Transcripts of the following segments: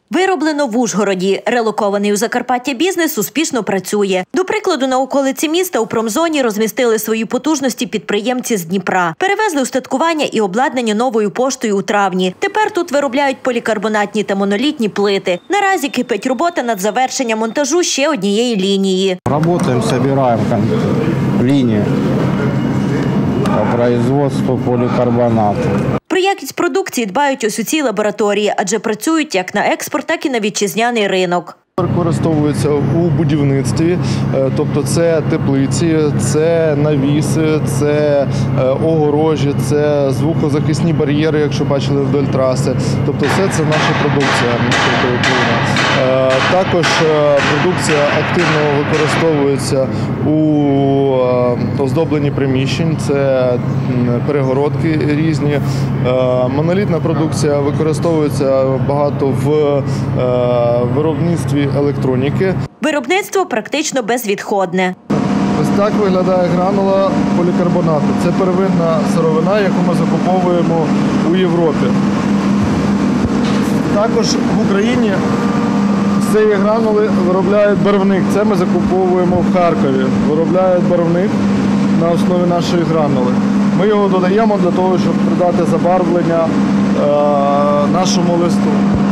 Вироблено в Ужгороді. Релокований у Закарпаття бізнес успішно працює. До прикладу, на околиці міста у промзоні розмістили свої потужності підприємці з Дніпра. Перевезли устаткування і обладнання новою поштою у травні. Тепер тут виробляють полікарбонатні та монолітні плити. Наразі кипить робота над завершенням монтажу ще однієї лінії. Працюємо, збираємо лінію по производству полікарбонату. Про якість продукції дбають ось у цій лабораторії, адже працюють як на експорт, так і на вітчизняний ринок. Використовується у будівництві, тобто це теплиці, це навіси, це огорожі, це звукозахисні бар'єри, якщо бачили вдоль траси. Тобто все це наша продукція. Також продукція активно використовується у оздобленні приміщень, це перегородки різні. Монолітна продукція використовується багато в виробництві електроніки. Виробництво практично безвідходне. Ось так виглядає гранула полікарбонату. Це первинна сировина, яку ми закуповуємо у Європі. Також в Україні з цієї гранули виробляють барвник. Це ми закуповуємо в Харкові. Виробляють барвник на основі нашої гранули. Ми його додаємо для того, щоб придати забарвлення нашому листу.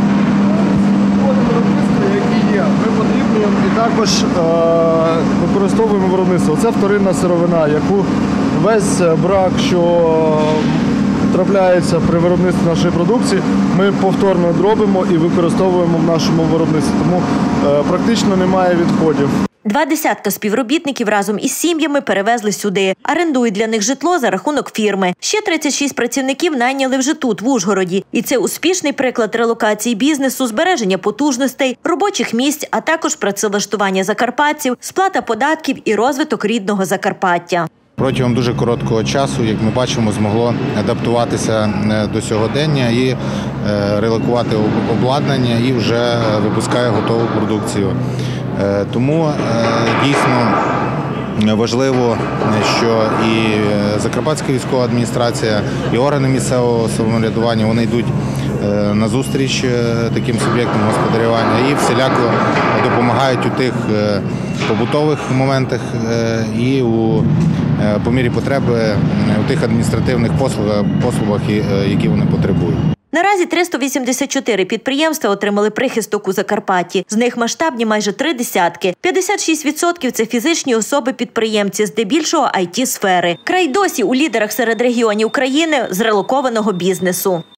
Ми подрібнюємо і також використовуємо виробництво. Це вторинна сировина, яку весь брак, що трапляється при виробництві нашої продукції, ми повторно дробимо і використовуємо в нашому виробництві. Тому практично немає відходів. 20 співробітників разом із сім'ями перевезли сюди. Орендують для них житло за рахунок фірми. Ще 36 працівників найняли вже тут, в Ужгороді. І це успішний приклад релокації бізнесу, збереження потужностей, робочих місць, а також працевлаштування закарпатців, сплата податків і розвиток рідного Закарпаття. Протягом дуже короткого часу, як ми бачимо, змогло адаптуватися до сьогодення і релокувати обладнання і вже випускає готову продукцію. Тому дійсно важливо, що і Закарпатська військова адміністрація, і органи місцевого самоврядування, вони йдуть назустріч таким суб'єктам господарювання і всіляко допомагають у тих побутових моментах і по мірі потреби у тих адміністративних послугах, які вони потребують. Наразі 384 підприємства отримали прихисток у Закарпатті. З них масштабні майже 3 десятки. 56% – це фізичні особи-підприємці, здебільшого IT-сфери. Край досі у лідерах серед регіонів країни з релокованого бізнесу.